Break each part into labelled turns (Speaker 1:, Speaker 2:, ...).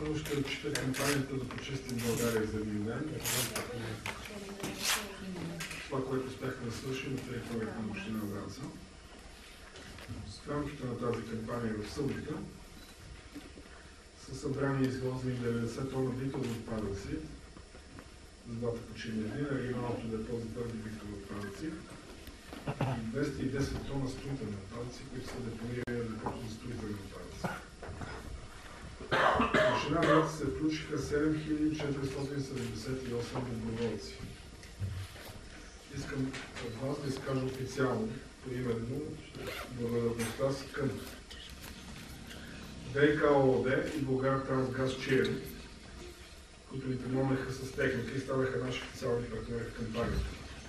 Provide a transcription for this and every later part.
Speaker 1: Първо ще отчита кампанията да почистим България за един ден. Това, което успяхме да свършим на територията на община Враца. В рамките на тази кампания в събота са събрани и извозени 90 тона битови отпадъци за двата почивни дни на регионалното депо за твърди битови отпадъци и 210 тона строителни отпадъци, които са депонирани на депото за строителни отпадъци. В община Враца се включиха 7478 доброволци. Искам от вас да изкажа официално, поименно, благодарността си към ВиК ООД и Булгартрансгаз Чирен, които ни помогнаха с техника и станаха наши официални партньори в кампанията.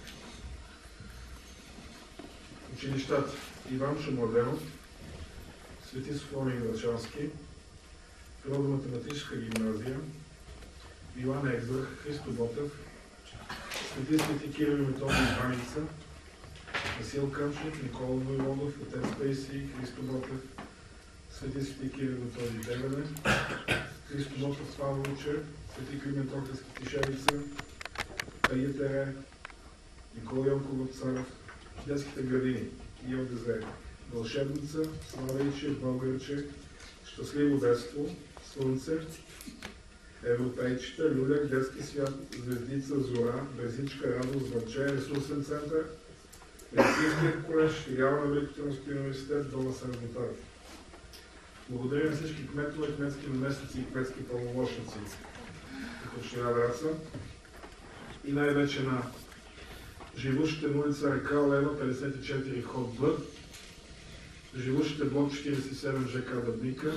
Speaker 1: Училищата Иван Шумладенов, Свети Софроний Грачански, Природно-математическа гимназия, Илан Екзър, Христо Ботев, Свети Кирил и Методий Баница, Васил Кънчев, Никола Войводов, Отец Пейси, Христо Ботев, Свети Кирил и Методий Девене, Христо Ботев Павловиче, Свети Климент Охридски Тишевица, Таитере, Никола Йонков Вапцаров, детските градини ИОДЗ, Вълшебница, Славейче, Българче, Щастливо детство, Слънце, Европейчета, Люлек, Детски свят, Звездица, Зора, Брезичка, Радост, Върче, Ресурсен център, Медицинският колеж, филиала на Великотърновския университет, Дома Сърботаров. Благодаря на всички кметове, кметски наместници и кметски пълномощници в община Враца и най-вече на живущите на улица Река Лева, 54 ход Б, живущите блок 47 ЖК Дъбника,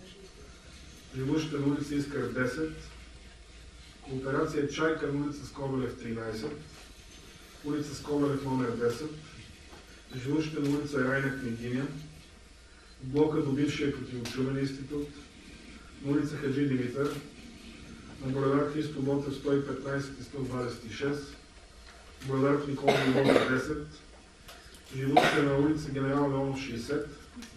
Speaker 1: живущите на улица Искър 10, кооперация Чайка на улица Скобелев 13, улица Скобелев номер 10, живущите на улица Райна Княгиня, блока до бившия противочумен институт, на улица Хаджи Димитър, на булевард Христо Ботев 115 и 126, булевард Никола Войводов 10, живущите на улица Генерал Леонов 60,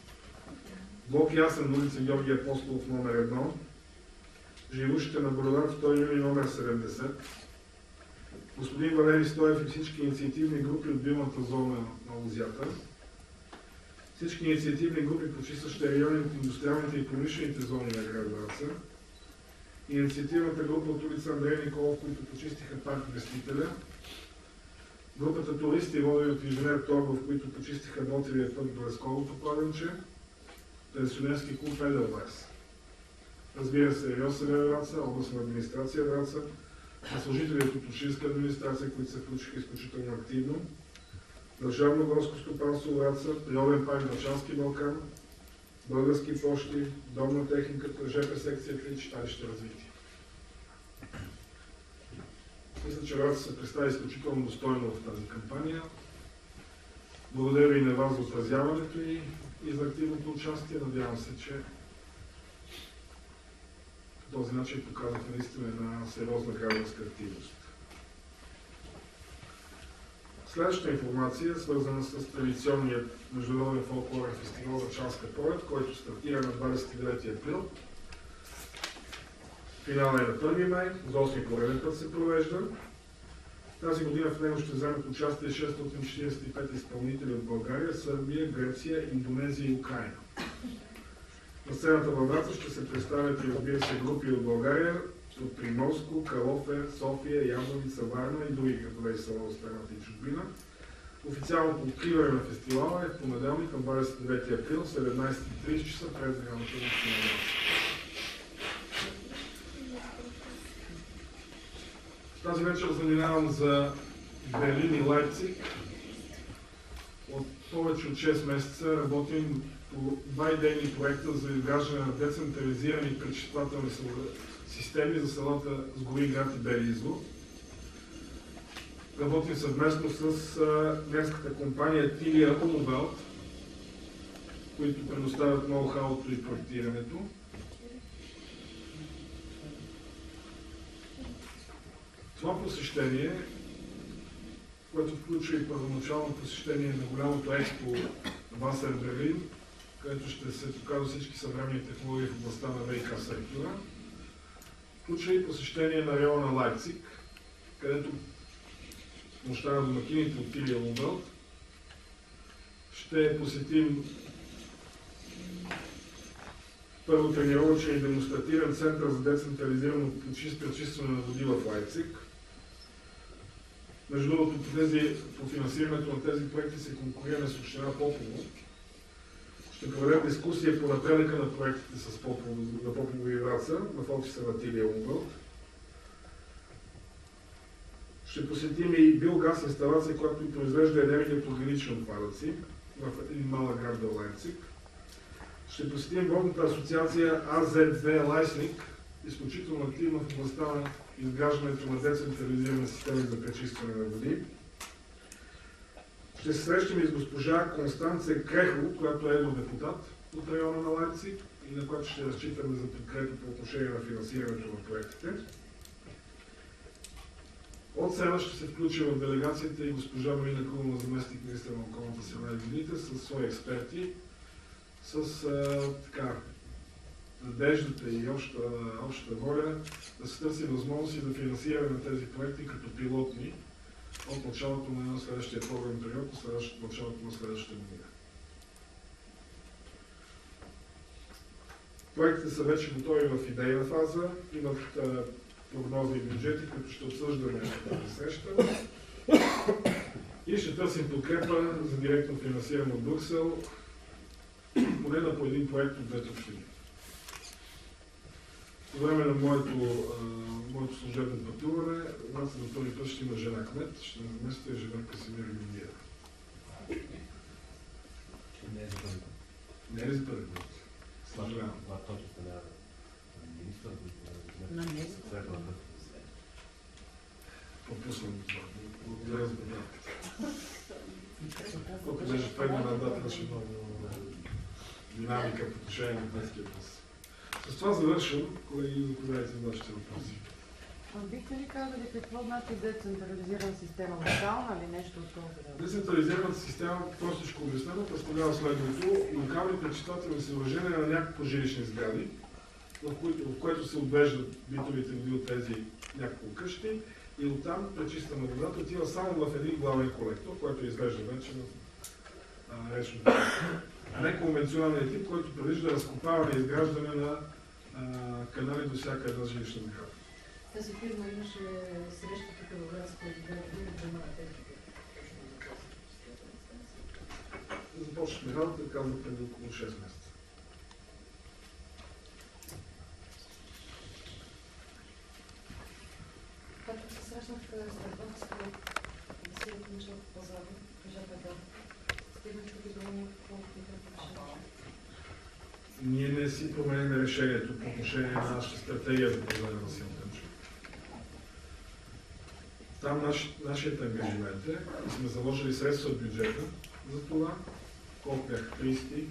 Speaker 1: блок Ясен на улица Георги Апостолов номер 1, живущите на булевард 2 юни номер 70, господин Валери Стоев и всички инициативни групи от биомната зона на Лозята, всички инициативни групи, почистващи райони от индустриалните и промишлените зони на град Враца, инициативната група от улица Андрей Николов, които почистиха парк Вестителя, групата туристи, водени от инженер Торгов, които почистиха мотивия път до Лесковото кладенче, пенсионерски клуб Еделвайс. Разбира се, РИОСВ Враца, областна администрация Враца, на служители от общинска администрация, които се включиха изключително активно, Държавно горско стопанство Враца, Природен парк Врачански Балкан, Български пощи, Дом на техниката, ЖП секцията и читалище развитие. Мисля, че Враца се представи изключително достойно в тази кампания. Благодаря ви на вас за отразяването и за активното участие. Надявам се, че по този начин показахме наистина една сериозна гражданска активност. Следващата информация е свързана с традиционният международен фолклорен фестивал Врачанска пролет, който стартира на 29 април. Финалът е на 1 май, за 8 пореден път се провежда. Тази година в него ще вземат участие 645 изпълнители от България, Сърбия, Гърция, Индонезия и Украина. На сцената във Враца ще се представят и, разбира се, групи от България, от Приморско, Калофер, София, Ябланица, Варна и други градове и села от страната и чужбина. Официалното откриване на фестивала е в понеделник на 29 април, 17:30 часа през районната община Враца. Тази вечер заминавам за Берлин и Лайпциг. От повече от 6 месеца работим по 2 идейни проекта за изграждане на децентрализирани пречиствателни системи за селата Сгори град и Бели извор. Работим съвместно с немската компания Тилия Умовелт, които предоставят ноу-хауто и проектирането. Това посещение, което включва и първоначално посещение на голямото експо Васер Берлин, където ще се показват всички съвременни технологии в областта на ВиК сектора, Включва и посещение на района Лайпциг, където нощта на домакините от Илия Умвелт. Ще посетим първо тренировъчен и демонстративен център за децентрализирано пречистване на води в Лайпциг. Между другото, по финансирането на тези проекти се конкурираме с община Попово. Ще проведем дискусия по напредъка на проектите на Попово и Враца в офиса на Илия Умвелт. Ще посетим и биогаз инсталация, която произвежда енергия от органични отпадъци в един малък град в Лайпциг. Ще посетим водната асоциация АЗ2 Лайсник, изключително активна в областта на изграждането на децентрализирани системи за пречистване на води. Ще се срещаме и с госпожа Констанция Крехо, която е евродепутат от района на Лайпциг и на която ще разчитаме за подкрепа по отношение на финансирането на проектите. От сега ще се включи в делегацията и госпожа Марина Крумова, заместник министър на околната среда и водите, с свои експерти, с надеждата и общата воля да се търси възможности за финансиране на тези проекти като пилотни от началото на следващия програмен период, от началото на следващата година. Проектите са вече готови в идейна фаза, имат прогнози и бюджети, които ще обсъждаме на тази среща. И ще търсим подкрепа за директно финансиране от Брюксел, поне на по един проект от двете общини. По време на моето служебно пътуване, аз за първи път ще има жена кмет, ще наместя жена Красимир Юлиева.
Speaker 2: Не е за първи път.
Speaker 1: Не е за първи път. Съжалявам. Пропуснам това. Благодаря за подавката. Колко беше това мандат, имаше много динамика по отношение на Европейския съюз. С това завършвам. Колеги, заповядайте за вашите въпроси.
Speaker 3: Бихте ли казали какво значи децентрализирана система? Локална или нещо от това?
Speaker 1: Децентрализираната система, простичко обяснено, представлява следното: локални пречиствателни съоръжения на няколко жилищни сгради, в което се отвеждат битовите води от тези няколко къщи и оттам пречиствана водата отива само в един главен колектор, който извежда вече в речното. А не конвенционалният тип, който предвижда разкопаване и изграждане на канали до всяка една жилищна сграда.
Speaker 3: Тази фирма имаше среща тук във Враца, преди 2 години, да има
Speaker 1: Започнахме работа, казах, преди около 6 месеца.
Speaker 3: Когато се срещнах с търговците, да си отключва по пазара, кажете да стигнете до някакво решение.
Speaker 1: Ние не си променяме решението по отношение на нашата стратегия за продължение на силната мъж. Там нашият ангажимент е, и сме заложили средства от бюджета за това, колко бяха 35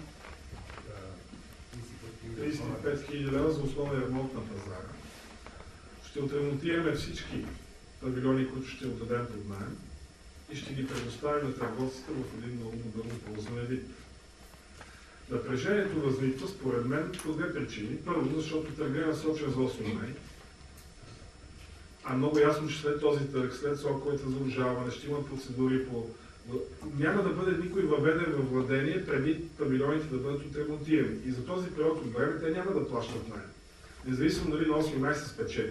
Speaker 1: 000 лева за основен ремонт на пазара. Ще отремонтираме всички павилиони, които ще отдадем под наем и ще ги предоставим на търговците в един много модерно ползване вид. Напрежението възниква, според мен, по две причини. Първо, защото търгът е насочен за 8 май. А много ясно, че след този търг, след сроковете за обжалване, ще има процедури по... Няма да бъде никой въведен във владение преди павилионите да бъдат отремонтирани. И за този период от време те няма да плащат наем. Независимо дали на 8 май са спечели.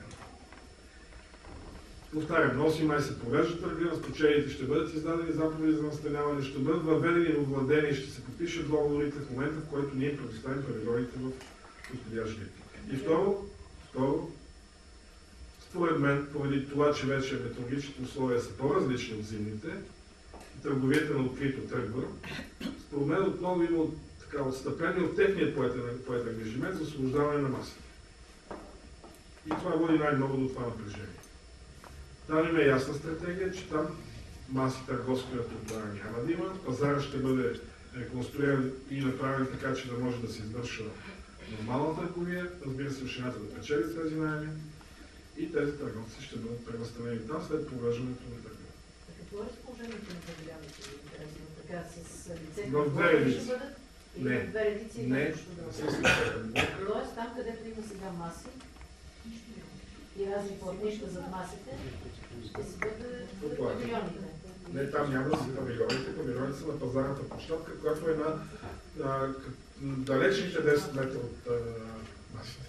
Speaker 1: Повтарям, на 8 май се провежда търга, на спечелите ще бъдат издадени заповеди за настаняване, ще бъдат въведени във владение, ще се подпишат договорите в момента, в който ние предоставим павилионите в подходящ вид. И второ, според мен, поради това, че вече метеорологичните условия са по-различни от зимните, търговията на открито тръгва, според мен отново има отстъпление от техния поет ангажимент за освобождаване на масата. И това води най-много до това напрежение. Там има ясна стратегия, че там маси търговски тротуари няма да има, пазарът ще бъде реконструиран и направен така, че да може да се извършва нормална търговия, разбира се, общината да печели тези наеми и тези търговци ще бъдат пренастранени там след провеждането на търга.
Speaker 3: Какво е разположението на павилионите? Интересно, така с лицето?
Speaker 1: В две редици.
Speaker 3: Не. В две редици?
Speaker 1: Не.
Speaker 3: Тоест там, където има сега маси,
Speaker 4: И разни платнища зад масите ще си бъде в павилионите.
Speaker 1: Не, там няма да са павилионите. Павилионите са на пазарната площадка, която е на далечните 10 метра от масите.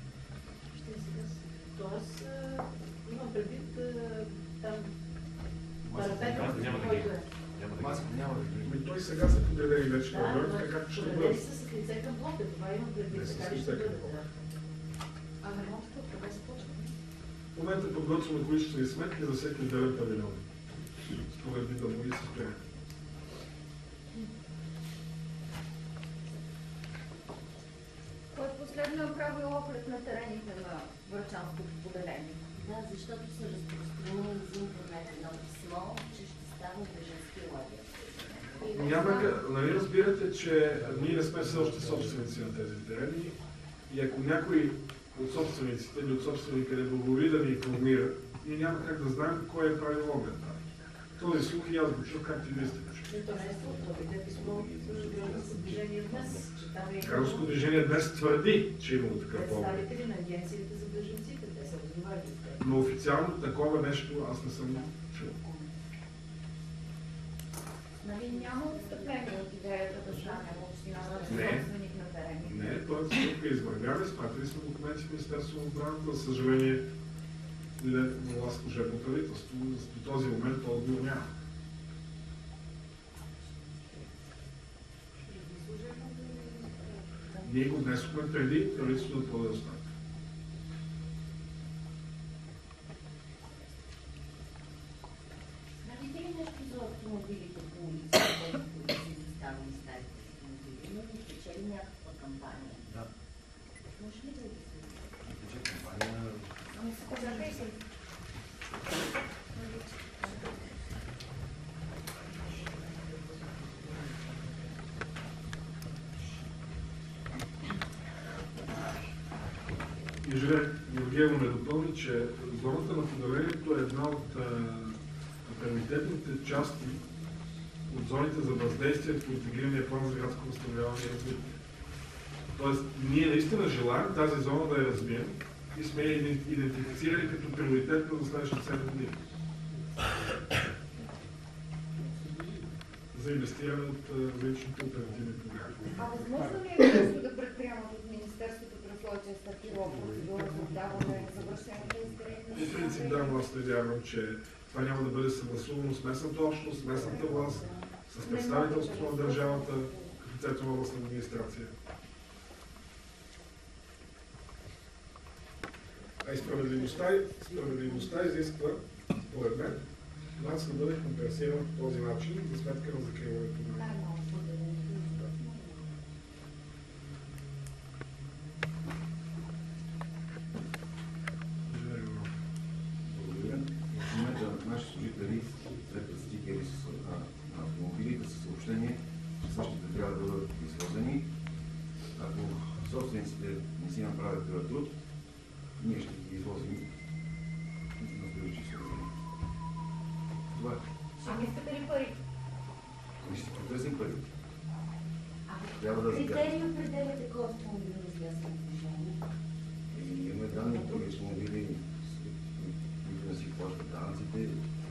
Speaker 4: Тоест, имам предвид там парапетът, който е.
Speaker 2: Маска няма да бъде.
Speaker 1: Ами той сега са подредени вече павилионите, така както ще
Speaker 4: подредени
Speaker 1: бъдат.
Speaker 4: са с лице към блока, това имам предвид,
Speaker 1: Не са
Speaker 4: така
Speaker 1: с
Speaker 4: ли ще
Speaker 1: лице към
Speaker 4: бъде?
Speaker 1: блока.
Speaker 3: А ремонтът откъде започва?
Speaker 1: В момента подготвяме количествени сметки за всеки отделен павилион. Според вида му и състоянието.
Speaker 5: Кой последно е правил оглед на терените на Врачанското поделение?
Speaker 4: Да, защото са разпространили за интернет едно писмо, че ще стане бежански лагер.
Speaker 1: Нали разбирате, че ние не сме все още собственици на тези терени и ако някой от собствениците или от собственика е благоволи да ни информира, ние няма как да знаем кой е правил оглед. Този слух и аз го чух, както и вие сте го чули.
Speaker 4: Това не е слух, това е писмо от гражданско движение днес, че там е
Speaker 1: Гражданско движение днес твърди, че имало такъв оглед.
Speaker 4: представители на агенцията за бежанците, те са разговаряли с теб.
Speaker 1: Но официално такова нещо аз не съм чул.
Speaker 5: Нали няма отстъпление от идеята да стане общината
Speaker 1: Не.
Speaker 5: собственик на терени?
Speaker 1: Не, той стъпка е извървяна, изпратили сме документи в Министерството на отбраната, за съжаление, било служебно правителство, до този момент отговор няма. Ние го внесохме преди правителството да подаде оставка.
Speaker 4: Знаете ли нещо за автомобилите по улиците, които са доставени старите автомобили? Има ли спечели някаква кампания?
Speaker 2: Да.
Speaker 4: Може ли да ги се?
Speaker 2: Бюджет кампания.
Speaker 4: Ами се казахте се.
Speaker 1: Инженер Георгиево ме допълни, че зоната на поделението е една от приоритетните части от зоните за въздействие по интегрирания план за градско възстановяване и развитие. Тоест, ние наистина желаем тази зона да я развием и сме я идентифицирали като приоритетна за следващите 7 години. За инвестиране от различните оперативни програми.
Speaker 5: А възможно ли е нещо да предприемат от Министерството при условие, че е стартирала процедура за отдаване, за връщане на тези терени?
Speaker 1: По принцип, да, но аз не вярвам, че това няма да бъде съгласувано с местната общност, с местната власт, с представителството на държавата, в лицето на областна администрация. А и справедливостта изисква, според мен, нас да бъде компенсиран по този начин за сметка на закриването на
Speaker 6: Благодаря. В момента наши служители след стикери на автомобилите със съобщение, че същите трябва да бъдат извозени. Ако собствениците не си направят този труд, ние ще ги извозим на следващи съобщения. Това е.
Speaker 5: Ами искате ли пари?
Speaker 6: Ние ще потърсим пари.
Speaker 4: А
Speaker 6: Трябва да
Speaker 4: критерии определяте кой автомобил изляза на движение?
Speaker 6: Имаме данни, други автомобили, които не си плащат данъците.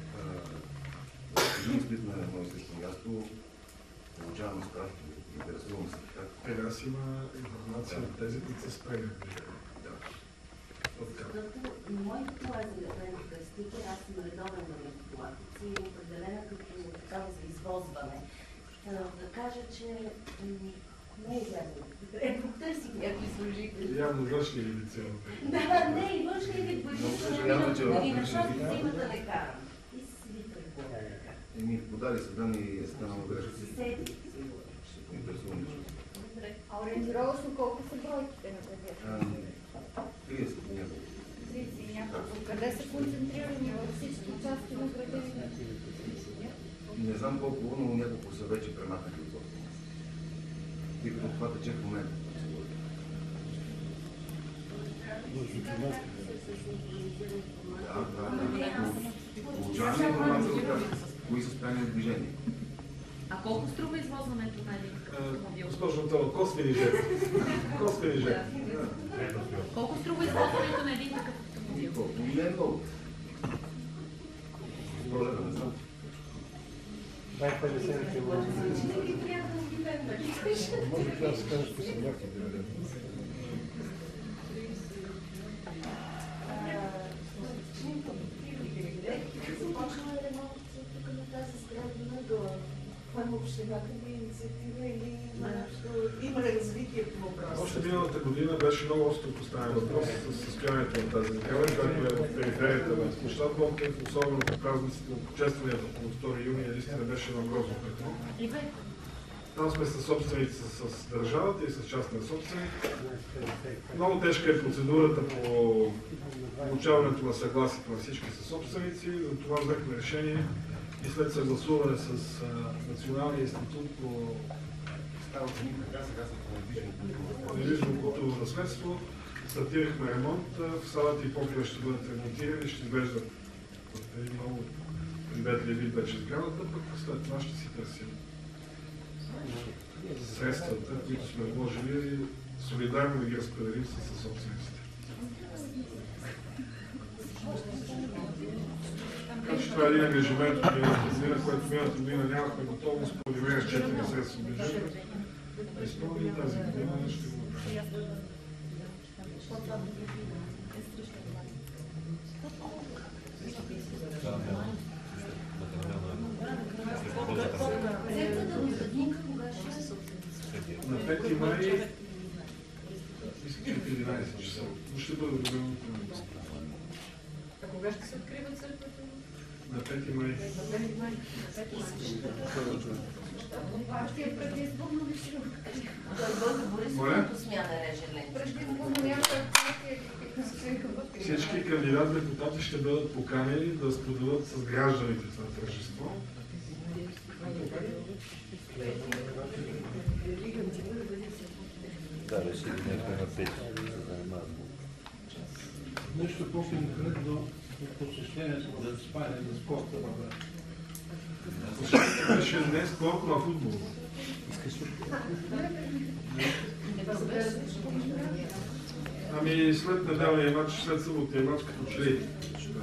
Speaker 6: Изпит на едно и също място, получаваме справки, интересуваме се как.
Speaker 1: При нас има информация от тези, които са спрени.
Speaker 6: Да.
Speaker 4: Защото моята кола е залепена в стикер, аз съм редовен на мотоплатец и е определена като такава за извозване. Да кажа, че не е излязла. Потърсих някакви служители.
Speaker 1: Явно външни лица.
Speaker 4: Да, не, и външни вид
Speaker 6: Много съжалявам, че в
Speaker 4: и на
Speaker 6: външни
Speaker 4: шоста
Speaker 6: вид-
Speaker 4: има да не карам. И си ви предполага да карам.
Speaker 6: Подали са данни и е станало грешка.
Speaker 4: Съседи.
Speaker 6: Ще поинтересувам нещо.
Speaker 5: Добре. А ориентировъчно колко са бройките на тези?
Speaker 6: 30 няколко.
Speaker 5: Позиции няколко. Къде са концентрирани във всички части на града?
Speaker 6: Не знам колко, но няколко са вече премахнати от собственост. Тъй като това тече в момента. Да. Получаваме информация от тях, кои са спряни от движение.
Speaker 3: А колко струва извозването на един автомобил?
Speaker 1: Госпожо Антонова, косвени жертви. Косвени жертви.
Speaker 3: Колко струва извозването на един
Speaker 6: много. Може да не знам.
Speaker 7: Дай 50 кг.
Speaker 4: Винаги трябва да сгибем, нали?
Speaker 7: Може да се каже, че съм някакви 90.
Speaker 4: Започва ремонт тук на тази сграда на Гола. Това е обществената инициатива или има развитие по въпроса?
Speaker 1: Още миналата година беше много остро поставен въпрос с състоянието на тази сграда, която е в периферията на площад Болкин, особено по празниците, честванията по 2 юни, наистина беше на грозно петно. Там сме със собственици с държавата и с частния собственик. Много тежка е процедурата по получаването на съгласието на всички съсобственици, затова взехме решение и след съгласуване с Националния институт по недвижимо културно наследство стартирахме ремонт. В салата и покрива ще бъдат ремонтирани и ще изглеждат в един много приветлив вид вече сградата, пък след това ще си търсим средствата, които сме вложили, солидарно да ги разпределим с съсобствениците. Така че това е един ангажимент от миналата година, който миналата година нямахме готовност по време с 4 средства бюджета. Изпълним тази година ще го направим. На 5 май мисля, че 11 часа. Но ще бъде обявено.
Speaker 3: А кога ще се открива църквата?
Speaker 1: На 5 май.
Speaker 5: Това ще е предизборно ли ще го кажа?
Speaker 4: Борисовото смяна реже лента.
Speaker 5: Предизборно някаква партия.
Speaker 1: Всички кандидат депутати ще бъдат поканени да споделят с гражданите това тържество.
Speaker 8: Да, решили някой на 5 се занимава.
Speaker 7: Нещо по-конкретно от посещението за спане за спорта в
Speaker 1: Беше днес спорт на футбол. Ами след неделния матч, след съботния матч, като че ли.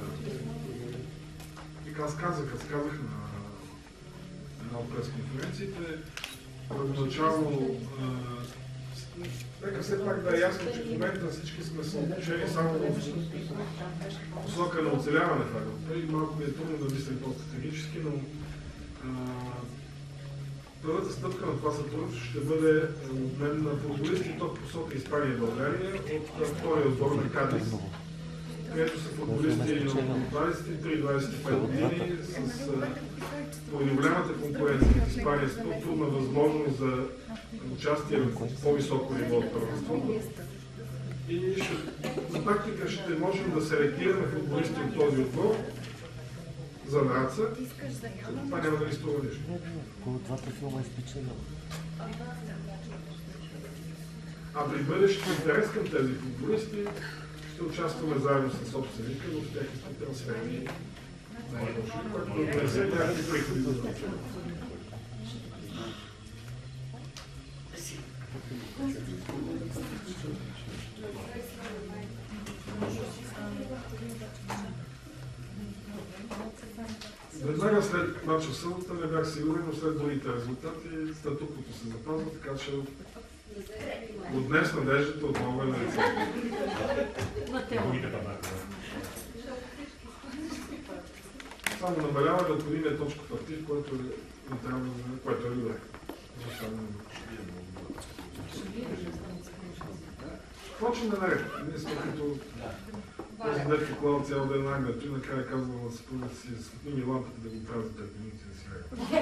Speaker 1: И аз казах на една от пресконференциите, първоначално нека все пак да е ясно, че в момента всички сме се обучени само в посока на оцеляване в работа и малко ми е трудно да мислим по-стратегически, но първата стъпка на това сътрудничество ще бъде обмен на футболисти в посока Испания и България от втория отбор на Кадис, където са футболисти от 23-25 години с поради голямата конкуренция в Испания с по-трудна възможност за участие в по-високо ниво от първенството. И на практика ще можем да селектираме футболисти от този отбор за Враца. Това няма да ни струва нищо.
Speaker 8: Колко двата филма е спечелил.
Speaker 1: А при бъдещ интерес към тези футболисти ще участваме заедно с собственика в техните трансферни най-лоши, което да донесе някакви приходи за държавата. Веднага след мача в събота не бях сигурен, но след другите резултати статуквото се запазва, така че от днес надеждата отново е на лице. Само намалява необходимия точков актив, който е добре. Почваме наред. Ние сме като този дет поклал цял ден нагнато и накрая казвам на съпругата си, светни ми лампата да го правя за 5 минути да си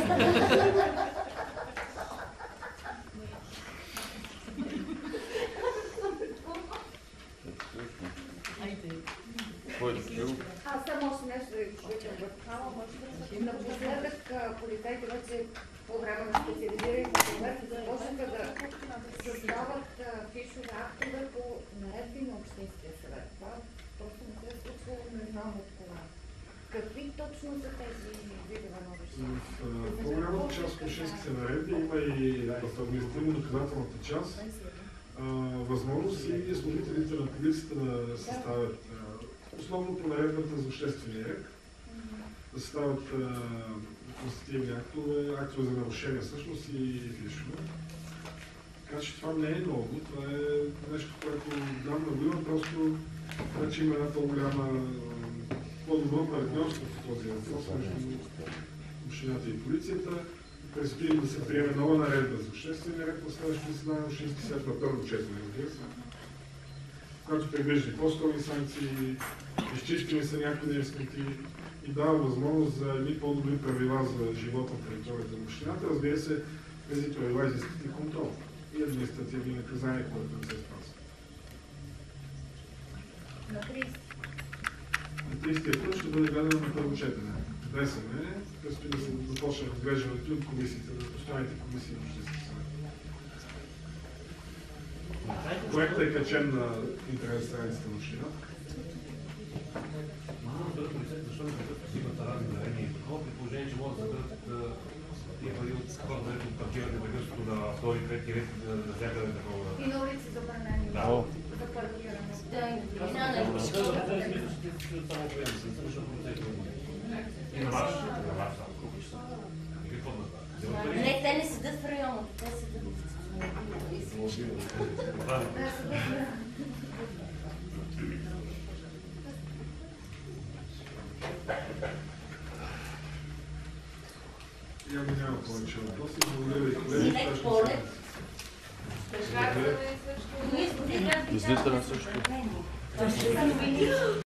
Speaker 5: Аз само още нещо да ви попитам в напоследък полицайите вече по време на специализираните проверки започнаха да създават фишови актове по наредби на Общинския съвет. Това просто не се е случвало, не знам от това. Какви точно са тези видове на решения?
Speaker 1: В по-голямата част от общинските наредби има и в административно-наказателната част възможност и служителите на полицията да съставят Основно по наредбата за обществения ред, да стават констативни актове за нарушение всъщност и фишове. Така че това не е много, това е нещо, което давно го има, просто вече има една по-голяма, по-добро партньорство в този въпрос между общината и полицията. Предстои да се приеме нова наредба за обществения ред на следващото заседание на Общински съвет на първо четене, разбира се, която предвижда по-строги санкции, изчистени са някои неясноти и дава възможност за едни по-добри правила за живота на територията на общината. Разбира се, тези правила изискват и контрол и административни наказания, които не се спазват.
Speaker 5: На 30.
Speaker 1: На 30-тия път ще бъде гледано на първо четене. Внесен е, предстои да се започне разглеждането от комисиите, да постоянните комисии на Общински съвет. Проектът е качен на интернет страницата на общината.
Speaker 7: Защо не взимат разни дарения и такова, при положение, че могат да съберат и пари от хората, които паркират непрекъснато на втори, трети ред, на всякъде такова.
Speaker 5: И на улици забранени.
Speaker 7: Да.
Speaker 5: За паркиране.
Speaker 4: Да, индивидуална
Speaker 7: Мисля, че само приема се, слушам процесите. И на вас само. И какво да става?
Speaker 4: Не, те не седат в районото, те седат в
Speaker 1: Явно няма повече въпроси. Благодаря ви, колеги.
Speaker 4: Синек полет.
Speaker 5: Излизане също.
Speaker 4: Ние сме
Speaker 8: Излизане също.
Speaker 4: също.